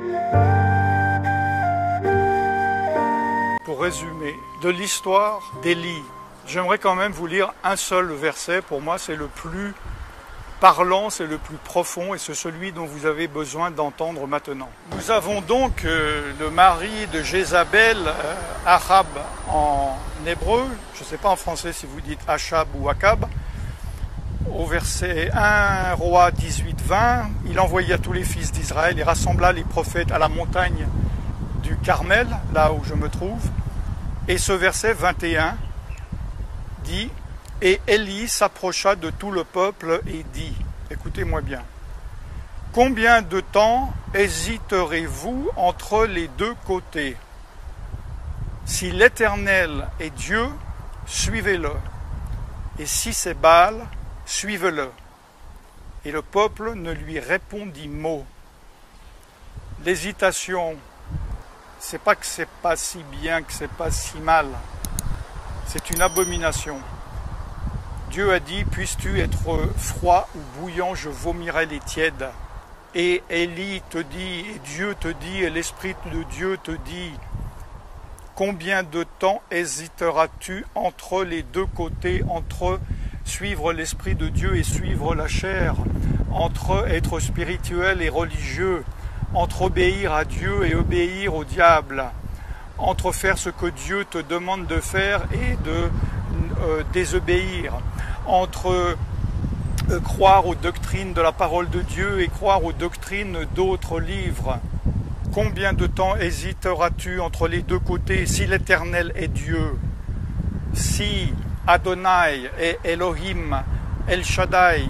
Pour résumer, de l'histoire d'Élie, j'aimerais quand même vous lire un seul verset. Pour moi, c'est le plus parlant, c'est le plus profond et c'est celui dont vous avez besoin d'entendre maintenant. Nous avons donc le mari de Jézabel, Achab en hébreu, je ne sais pas en français si vous dites Achab ou Akab. Au verset 1, Roi 18-20, il envoya tous les fils d'Israël et rassembla les prophètes à la montagne du Carmel, là où je me trouve. Et ce verset 21 dit « Et Élie s'approcha de tout le peuple et dit, écoutez-moi bien, combien de temps hésiterez-vous entre les deux côtés? Si l'Éternel est Dieu, suivez-le, et si c'est Baal, suivez-le. » Et le peuple ne lui répondit mot. L'hésitation, c'est pas que c'est pas si bien, que c'est pas si mal. C'est une abomination. Dieu a dit, puisses-tu être froid ou bouillant, je vomirai les tièdes. Et Élie te dit, et Dieu te dit, et l'Esprit de Dieu te dit, combien de temps hésiteras-tu entre les deux côtés, entre suivre l'Esprit de Dieu et suivre la chair, entre être spirituel et religieux, entre obéir à Dieu et obéir au diable, entre faire ce que Dieu te demande de faire et de désobéir, entre croire aux doctrines de la parole de Dieu et croire aux doctrines d'autres livres. Combien de temps hésiteras-tu entre les deux côtés? Si l'Éternel est Dieu, si Adonai est Elohim, El Shaddai,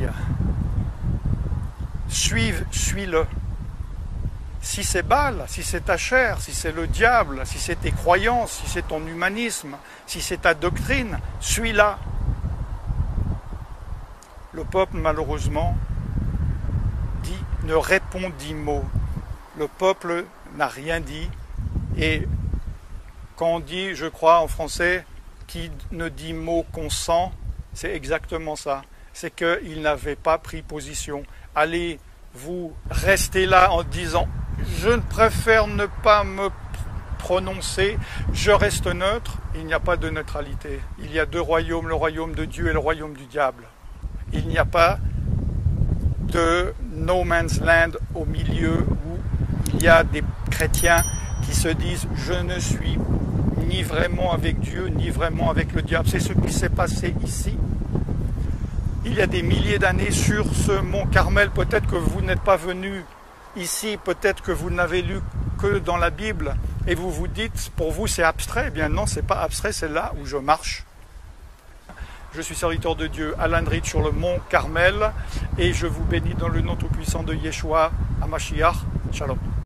suis-le. Si c'est Baal, si c'est ta chair, si c'est le diable, si c'est tes croyances, si c'est ton humanisme, si c'est ta doctrine, suis-la. Le peuple, malheureusement, ne répondit mot. Le peuple n'a rien dit. Et quand on dit, je crois en français, qui ne dit mot consent, c'est exactement ça. C'est qu'il n'avait pas pris position. Allez, vous restez là en disant « Je préfère ne pas me prononcer, je reste neutre ». Il n'y a pas de neutralité. Il y a deux royaumes, le royaume de Dieu et le royaume du diable. Il n'y a pas de no man's land au milieu où il y a des chrétiens qui se disent « Je ne suis ni vraiment avec Dieu, ni vraiment avec le diable ». C'est ce qui s'est passé ici. Il y a des milliers d'années sur ce mont Carmel. Peut-être que vous n'êtes pas venu ici, peut-être que vous n'avez lu que dans la Bible et vous vous dites, pour vous c'est abstrait. Eh bien non, c'est pas abstrait, c'est là où je marche. Je suis serviteur de Dieu, Alan Rich, sur le mont Carmel, et je vous bénis dans le nom tout-puissant de Yeshua HaMashiach. Shalom.